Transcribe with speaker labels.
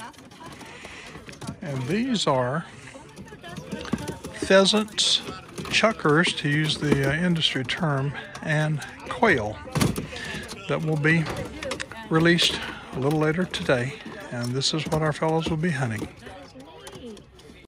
Speaker 1: And these are pheasants, chuckers, to use the industry term, and quail that will be released a little later today. And this is what our fellows will be hunting.